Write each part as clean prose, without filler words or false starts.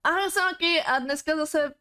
Ahoj, jsem Maki a dneska zase...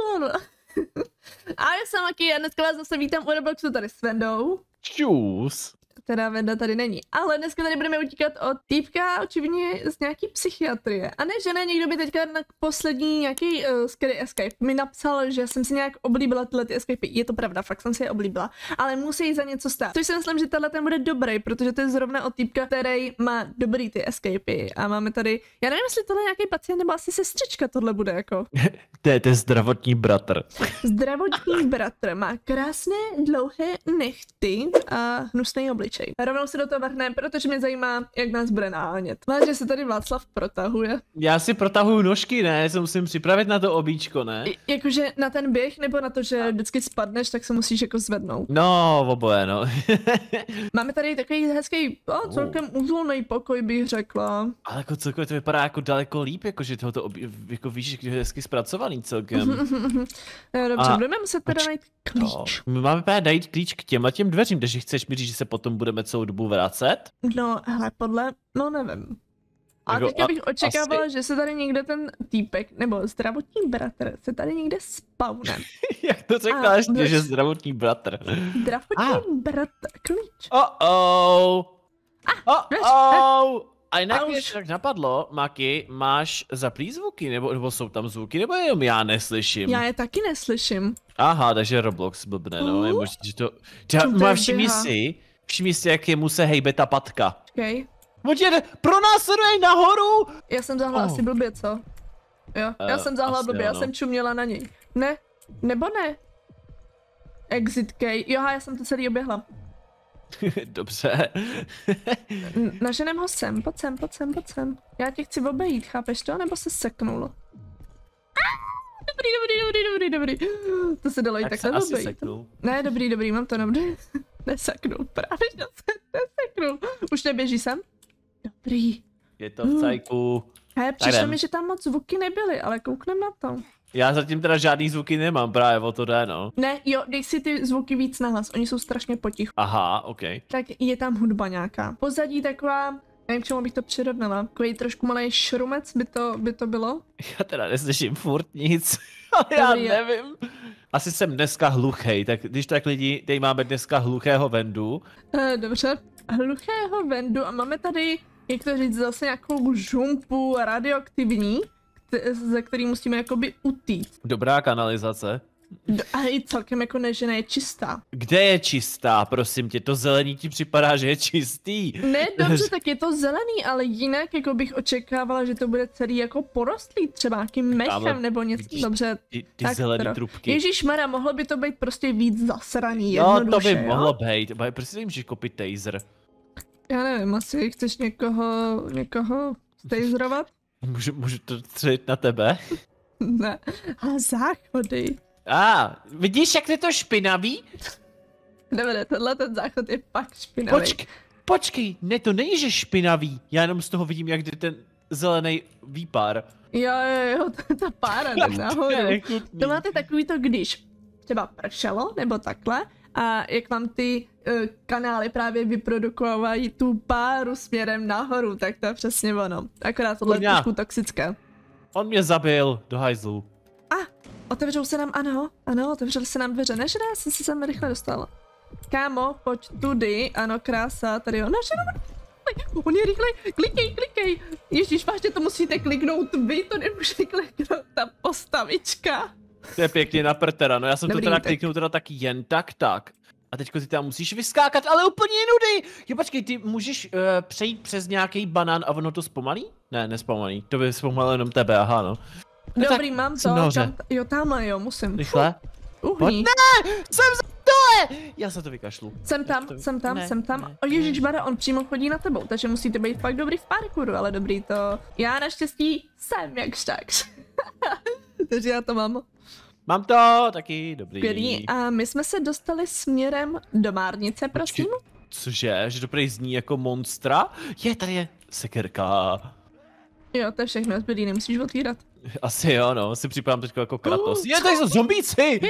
Ahoj, jsem Maki a dneska vás zase vítám u Robloxu tady s Vendou. Čus. Teda Venda tady není. Ale dneska tady budeme utíkat od týpka, očividně z nějaký psychiatrie. A ne, že ne, někdo by teďka na poslední nějaký scary escape mi napsal, že jsem si nějak oblíbila tyhle ty escapy. Je to pravda, fakt jsem si je oblíbila. Ale musí za něco stát. Což si myslím, že tenhle ten bude dobrý, protože to je zrovna od týpka, který má dobrý ty escapy. A máme tady, já nevím, jestli tohle je nějaký pacient nebo asi sestřička tohle bude jako. To je zdravotní bratr. Zdravotní bratr má krásné dlouhé nechty a hnusný obličej. Rovnou se do toho vrhneme, protože mě zajímá, jak nás bude nahánět. Vážně se tady Václav protahuje. Já si protahuju nožky, ne? Se musím připravit na to obíčko, ne? Jakože na ten běh, nebo na to, že vždycky spadneš, tak se musíš jako zvednout. No, oboje, no. Máme tady takový hezký, celkem úzolný pokoj, bych řekla. Ale jako celkově to vypadá jako daleko líp, jakože tohoto jako víš, že je hezky zpracovaný celkem. Dobře, budeme muset teda najít klíč. My máme právě najít klíč k těm dveřím, takže chceš mi říct, že se potom budeme celou dobu vracet? No, hele, no nevím. A jako, teďka bych očekávala, asi... že se tady někde ten týpek, nebo zdravotní bratr, se tady někde spawne. Jak to řekla ještě, že zdravotní bratr? Zdravotní bratr, klíč. A jinak mě tak napadlo, Maki, máš zaplý zvuky, nebo jsou tam zvuky, nebo jenom já neslyším? Já je taky neslyším. Aha, takže Roblox blbne, no, je možný, že to... Všimni si, jak jemu se hejbe ta patka. Okay. Pronásleduje nahoru! Já jsem zahla asi blbě, co? Jo, já jsem zahla blbě, já jsem čuměla na něj. Ne, nebo ne? Exit key, jo, já jsem to celý oběhla. Dobře. Naženem ho sem, pojď sem. Já tě chci obejít, chápeš to? Nebo se seknul? Dobrý. To se dalo i takhle obejít. Ne, dobrý, mám to dobrý. Neseknul, právě že se neseknul. Už neběží sem? Dobrý. Je to v cajku. Přišlo mi, že tam moc zvuky nebyly, ale kouknem na to. Já zatím teda žádný zvuky nemám, právě o to jde, no. Ne, jo, dej si ty zvuky víc nahlas, oni jsou strašně potichu. Aha, ok. Tak je tam hudba nějaká. Pozadí taková, nevím, k čemu bych to přirovnala. Takový trošku malý šrumec by to bylo. Já teda neslyším furt nic, ale já nevím. Asi jsem dneska hluchej, tak když tak lidi, tady máme dneska hluchého Vendu. Dobře, hluchého Vendu a máme tady, jak to říct, zase nějakou žumpu radioaktivní, ze který musíme jakoby utíct. Dobrá kanalizace. A i celkem jako ne, že ne je čistá. Kde je čistá, prosím tě, to zelený ti připadá, že je čistý. Ne, dobře, tak je to zelený, ale jinak jako bych očekávala, že to bude celý jako porostlý, třeba nějakým mechem nebo něco, dobře. Ty zelený trubky. Ježišmarja, mohlo by to být prostě víc zasraný, no, to by mohlo být, prostě si můžeš koupit taser. Já nevím, asi chceš někoho taserovat? Můžu to střelit na tebe? Ne, a záchody. Vidíš, jak je to špinavý? Ne, tenhle ten záchod je fakt špinavý. Počkej, ne, to není, že špinavý. Já jenom z toho vidím, jak jde ten zelený výpar. Jo, ta pára jde nahoru. To máte takový to, když třeba pršelo, nebo takhle, a jak vám ty kanály právě vyprodukovají tu páru směrem nahoru, tak to je přesně ono. Akorát tohle je trošku toxické. On mě zabil do hajzlu. Otevřou se nám, ano, otevřeli se nám dveře, než já jsem se sem rychle dostala. Kámo, pojď tudy, ano, krása, tady jo, on je rychle, klikej. Ježíš, vážně to musíte kliknout vy, to nemůže kliknout ta postavička. To je pěkně na prtera, no já jsem to teda kliknul teda taky jen tak. A teďko ty tam musíš vyskákat, ale úplně nudy! Jo, počkej, ty můžeš přejít přes nějaký banán a ono to zpomalí? Ne, nespomalí, to by zpomalilo jenom tebe, aha no. Dobrý, mám to, jo, tamhle jo, musím. Rychle? Uhní. Ne, jsem za dole! Já se to vykašlu. Jsem tam. O ježišmarja, on přímo chodí na tebou, takže musíte být fakt dobrý v parkouru, ale dobrý to. Já naštěstí jsem jakž takž. Takže já to mám. Mám to, taky dobrý. Skvělý. A my jsme se dostali směrem do márnice, prosím. Cože? Že to prej zní jako monstra? tady je sekerka. Jo, to je všechno, zbylý, nemusíš otvírat. Asi jo, no, si připadám teď jako Kratos. Tady jsou zombíci!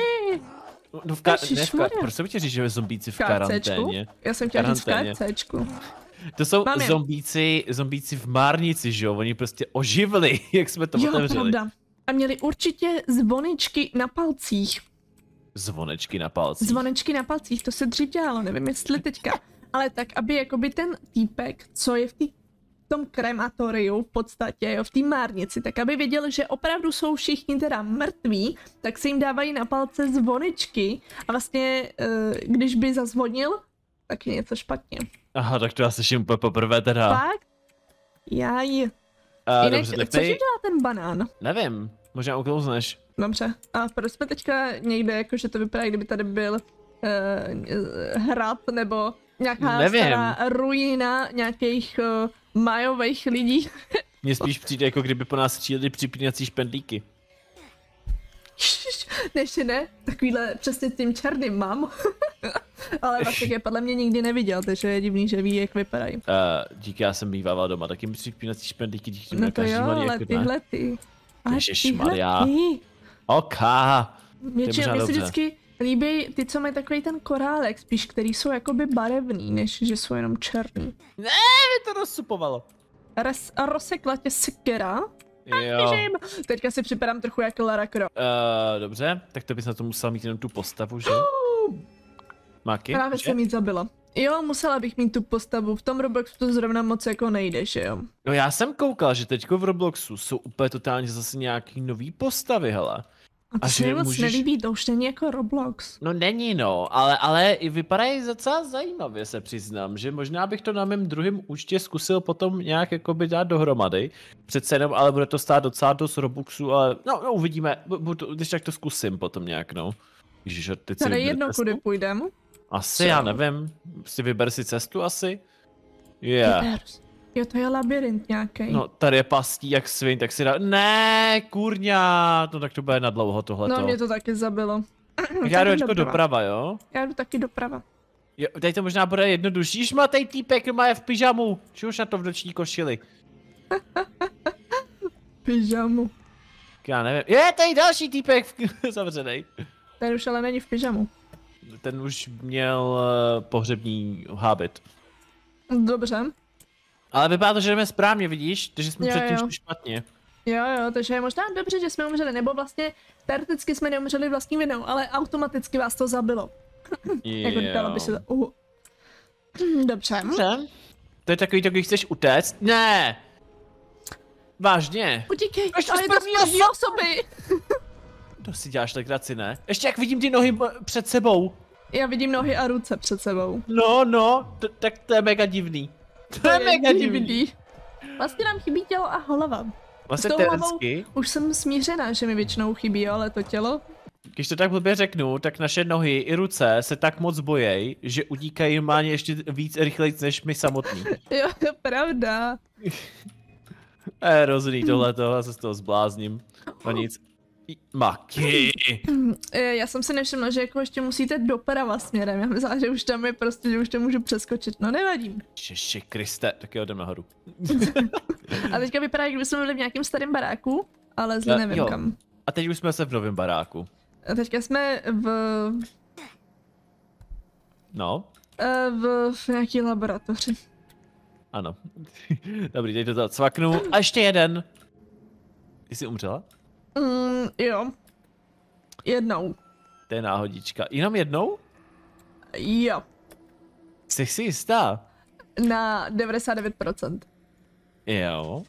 No proč jsem chtěl říct, že je zombíci v karanténě? Já jsem chtěla říct v KCčku. To jsou zombíci v márnici, že jo? Oni prostě oživli, jak jsme to otevřeli. Pravda. a měli určitě zvonečky na palcích. Zvonečky na palcích? Zvonečky na palcích, to se dřív dělalo, nevím jestli teďka. Ale tak, aby jakoby ten týpek, co je v tom krematoriu v podstatě, jo, v té márnici, tak aby věděl, že opravdu jsou všichni teda mrtví, tak se jim dávají na palce zvonečky a vlastně, když by zazvonil, tak je něco špatně. Aha, tak to já slyším úplně poprvé teda. Fakt? Jaj. Jinak, dobře, tak co ti dělá ten banán? Nevím, možná uklouzneš. Dobře, a proč jsme teďka někde, jakože to vypadá, kdyby tady byl hrad nebo nějaká stará ruina nějakých majových lidí. Mně spíš přijde, jako kdyby po nás stříleli připínací špendlíky. Ne, takovýhle přesně tím černým mám. Ale vlastně je podle mě nikdy neviděl, takže je divný, že ví, jak vypadají. Díky, já jsem bývala doma, taky mi připínací špendlíky, díky no to jo, ale tyhle ty. Ježišmarja. Mně se vždycky líbí ty, co mají takový ten korálek, spíš, který jsou jakoby barevný, než že jsou jenom černý. Ne, mi to rozsupovalo. Rozsekla tě sekera. Jo. Teďka si připadám trochu jako Lara Croft. Dobře, tak to bys na to musela mít jenom tu postavu, že? Máky? Právě jsem jí zabila. Jo, musela bych mít tu postavu, v tom Robloxu to zrovna moc jako nejde, že jo? No já jsem koukal, že teďko v Robloxu jsou úplně totálně zase nějaký nový postavy, hele. A to se mi moc nelíbí, to už není jako Roblox. No není no, ale i vypadají docela zajímavě, se přiznám, že možná bych to na mém druhém účtě zkusil potom nějak jakoby dát dohromady. Přece jenom, ale bude to stát docela dost Robloxu, ale no uvidíme, když tak to zkusím potom nějak, no. Ježiš, teď si tady jedno, kudy půjdem. Asi, já nevím, si vyber si cestu asi. Yeah. Jo, to je labirint nějaký. No, tady je pastí jak svin, tak si dá... Ne, kurňa, no tak to bude na dlouho tohleto. No, mě to taky zabilo. Já jdu jako doprava, jo? Já jdu taky doprava. Jo, tady to možná bude jednodušší. Šmatej týpek, má je v pyžamu. Čuž na to v noční košili. Pyžamu. Já nevím. Je, tady další týpek zavřenej. Ten už ale není v pyžamu. Ten už měl pohřební hábit. Dobře. Ale vypadá to, že jdeme správně, vidíš? Takže jsme předtím šli špatně. Jo, takže je možná dobře, že jsme umřeli, nebo vlastně teoreticky jsme neumřeli vlastní vinou, ale automaticky vás to zabilo. Jako dalo by se to... Dobře. To je takový, to když chceš utéct? Ne! Vážně? Utíkej, ale je to z první osoby. To si děláš legraci, ne? Ještě jak vidím ty nohy před sebou. Já vidím nohy a ruce před sebou. No, tak to je mega divný. To je mega divný. Vlastně nám chybí tělo a hlava. Vlastně teoreticky. Už jsem smířená, že mi většinou chybí, ale to tělo. Když to tak blbě řeknu, tak naše nohy i ruce se tak moc bojejí, že utíkají normálně ještě víc rychlejc než my samotní. Jo, pravda. Hrozný tohleto, já se z toho zblázním. No nic. Maky. Já jsem si nevšimla, že jako ještě musíte doprava směrem. Já myslím, že už tam je prostě, že už to můžu přeskočit. No nevadím. Ježiši Kriste, tak jo, jdem nahoru. A teďka vypadá, jak bychom byli v nějakém starém baráku, ale zde nevím kam. A teď už jsme se v novém baráku. A teďka jsme No? v nějaký laboratoři. Ano. Dobrý, teď to cvaknu. A ještě jeden. Ty jsi umřela? Jo. Jednou. To je náhodička. Jenom jednou? Jo. Jsi si jistá? Na 99%. Jo.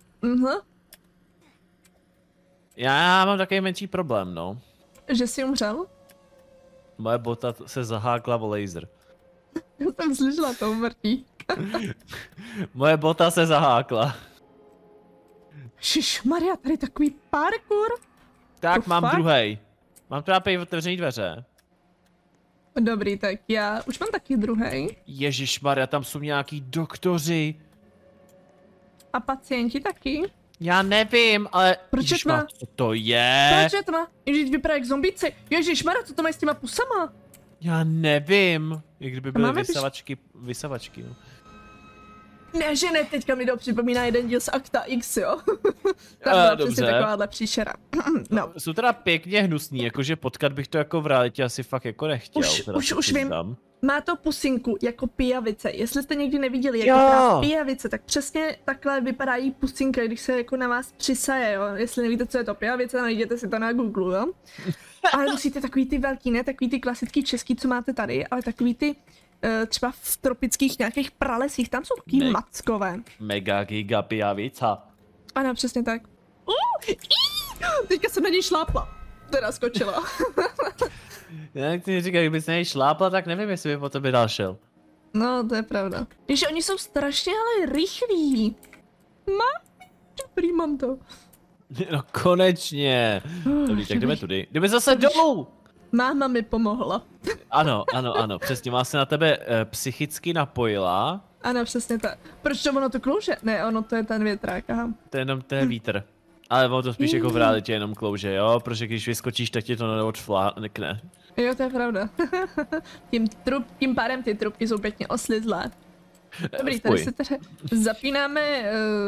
Já mám takový menší problém, no. Že jsi umřel? Moje bota se zahákla o laser. Já jsem slyšela to umrtí. Moje bota se zahákla. Šišmarja, tady takový parkour. Tak, mám druhej. Mám teda otevřený dveře. Dobrý, tak já už mám taky druhej. Ježišmarja, tam jsou nějaký doktoři. A pacienti taky? Já nevím, ale... Proč je tma? Co to je? Proč je tma? Ježiš, vypadá jak zombíci. Ježišmarja, co to mají s těma pusama? Já nevím. Jak kdyby byly vysavačky, no. Ne, že ne, teďka mi to připomíná jeden díl z Akta X, jo? Tam byla přesně takováhle příšera. No. Jsou teda pěkně hnusný, jakože potkat bych to jako v realitě asi fakt jako nechtěl. Už vím. má to pusinku jako pijavice. Jestli jste někdy neviděli, jak vypadá pijavice, tak přesně takhle vypadá jí pusinka, když se jako na vás přisaje, jo. Jestli nevíte, co je to pijavice, najděte si to na Google, jo. Ale musíte takový ty velký, ne takový ty klasický český, co máte tady, ale takový ty třeba v tropických nějakých pralesích, tam jsou taky mackové. Mega giga pijavica. Ano, přesně tak. Teďka jsem na něj šlápla. Teda skočila. Jak ty říkáš, kdybys na něj šlápla, tak nevím, jestli by po tobě dál šel. No, to je pravda. Když oni jsou strašně ale rychlí. Dobrý, mám to. No konečně. Dobrý, tak jdeme tudy. Jdeme zase dolů. Máma mi pomohla. Ano, přesně, má se na tebe psychicky napojila. Ano, přesně tak. Proč to ono to klouže? Ne, ono to je ten větrák, aha. To je jenom ten vítr. Ale ono to spíš jako v realitě jenom klouže, jo? Protože když vyskočíš, tak ti to neodflákne. Jo, to je pravda. tím pádem ty trubky jsou pěkně oslizlé. Dobrý, tady se teda zapínáme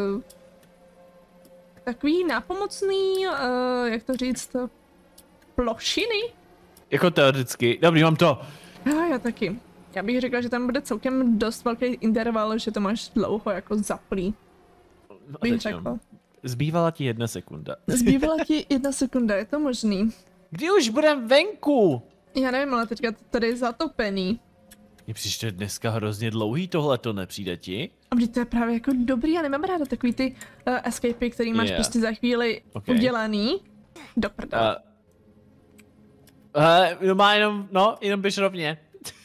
takový nápomocný, jak to říct, plošiny? Jako teoreticky. Dobrý, mám to. Já taky. Já bych řekla, že tam bude celkem dost velký interval, že to máš dlouho jako zaplý. Bych řekla. Zbývala ti 1 sekunda. Zbývala ti 1 sekunda, je to možný. Kdy už budem venku? Já nevím, ale teďka tady je zatopený. Mně přišlo dneska hrozně dlouhý tohleto, nepřijde ti? A to je právě jako dobrý, já nemám ráda takový ty escapey, který máš prostě za chvíli udělaný. Do prdele. No má jenom běž rovně.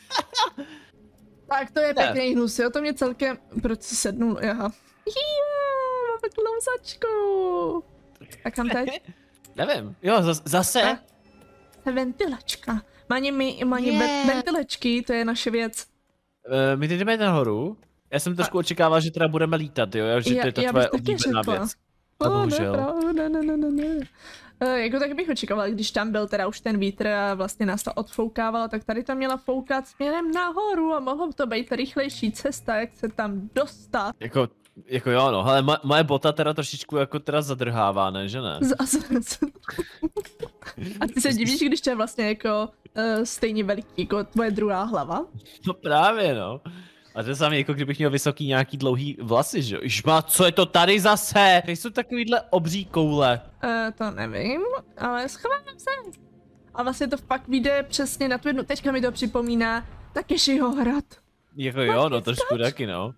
Tak to je pěkný hnus, jo, to mě celkem, proč si sednul, aha. Máme klouzačku. A kam teď? Nevím, jo, zase. Ventilačka. Máni ventilačky, to je naše věc. My teď jdeme nahoru. Já jsem trošku očekával, že teda budeme lítat, jo, že to je ta tvoje oblíbená věc. A bohužel. Ne. Jako tak bych očekával, když tam byl teda už ten vítr a vlastně nás to odfoukávalo, tak tady to měla foukat směrem nahoru a mohlo to být rychlejší cesta, jak se tam dostat. Jako jo, no, ale moje bota teda trošičku jako teda zadrhává, ne, že ne? A ty se divíš, když to je vlastně jako stejně veliký jako tvoje druhá hlava? No právě, no. A to je samé, jako kdybych měl vysoký nějaký dlouhý vlasy, že jo? Ižma, co je to tady zase? Tady jsou takovýhle obří koule. To nevím, ale schovám se. A vlastně to fakt vyjde přesně na tu jednu. Teďka mi to připomíná Takeshiho hrad. Jako jo, no trošku taky, no.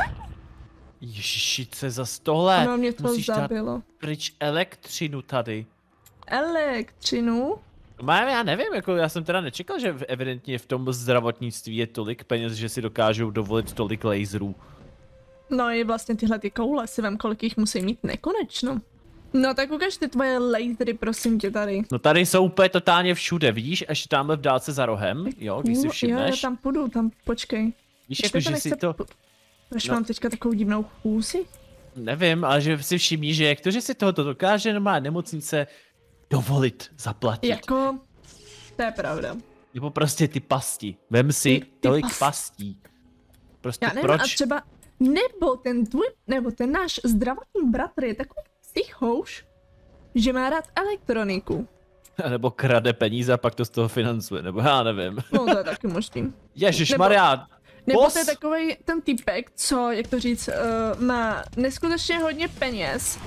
Ježiši, co je za tohle? Ano, mě to musíš zabilo. dát pryč elektřinu tady. Elektřinu? Já nevím, jako já jsem teda nečekal, že evidentně v tom zdravotnictví je tolik peněz, že si dokážou dovolit tolik laserů. No i vlastně tyhle ty koule si vem, kolik jich musí mít nekonečno. No tak ukaž ty tvoje lasery, prosím tě tady. No tady jsou úplně totálně všude, vidíš, až tamhle v dálce za rohem, jo, když si všimneš. Jo, já tam půjdu, tam počkej. Víš, jako, že si to... Proč mám teďka takovou divnou chůzi? Nevím, ale že si všimni, že jak to, že si tohoto dokáže normálně nemocnice dovolit zaplatit. Jako, to je pravda. Nebo prostě ty pasti. Vem si tolik pastí. Prostě já nevím, proč? A třeba, nebo ten náš zdravotní bratr je takový psychouš, že má rád elektroniku. Nebo krade peníze a pak to z toho financuje, nebo já nevím. No to je taky možný. Ježišmarja. Nebo to je takovej ten typek, co, jak to říct, má neskutečně hodně peněz.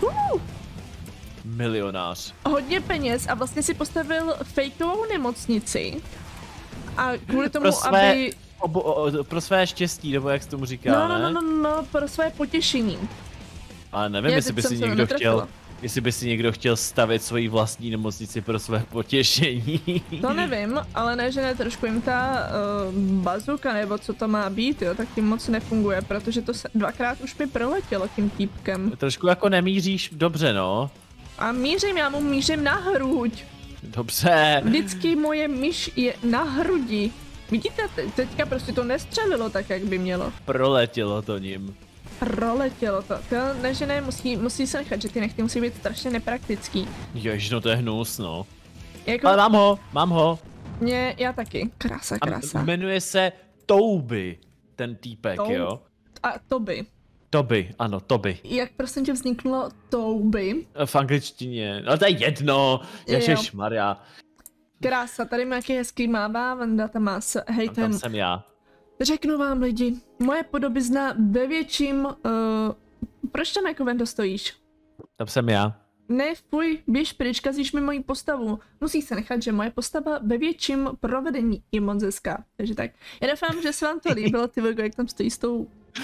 Milionář. Hodně peněz a vlastně si postavil fejkovou nemocnici. A kvůli tomu, aby... Pro své štěstí, nebo jak se tomu říká, ne? No, pro své potěšení. Ale nevím, jestli by si někdo chtěl stavět svoji vlastní nemocnici pro své potěšení. To nevím, ale ne, že ne, trošku jim ta bazuka, nebo co to má být, jo, tak tím moc nefunguje, protože to dvakrát už mi proletělo tím týpkem. Trošku jako nemíříš dobře, no. A já mu mířím na hruď. Dobře. Vždycky moje myš je na hrudi. Vidíte, teďka prostě to nestřelilo tak, jak by mělo. Proletělo to ním. Proletělo to. Ne, že ne, musí se nechat, že ty nechty musí být strašně nepraktický. Jež, no to je hnus, no. Jako... Ale mám ho. Já taky. Krása. A jmenuje se Toby, ten týpek, jo? A Toby. Toby, ano, Toby. Jak prosím tě vzniklo Toby? V angličtině, no to je jedno, ježišmarja. Krása, tady má jaký hezký mává, Vanda tam má s hejtem. Tam jsem já. Řeknu vám lidi, moje podobizna ve větším, proč tam jako Vendo stojíš? Tam jsem já. Ne, fuj, běž pryč, kazíš mi moji postavu. Musíš se nechat, že moje postava ve větším provedení je moc hezká. Takže tak, já doufám, že se vám to líbilo, ty Vego, jak tam stojí s tou...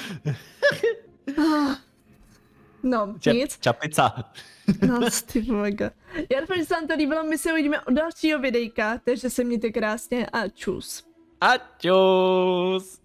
No, nic. Čapica. No, ty Vego. Já doufám, že se vám to líbilo, my se uvidíme u dalšího videjka, takže se mějte krásně a čus. A čus.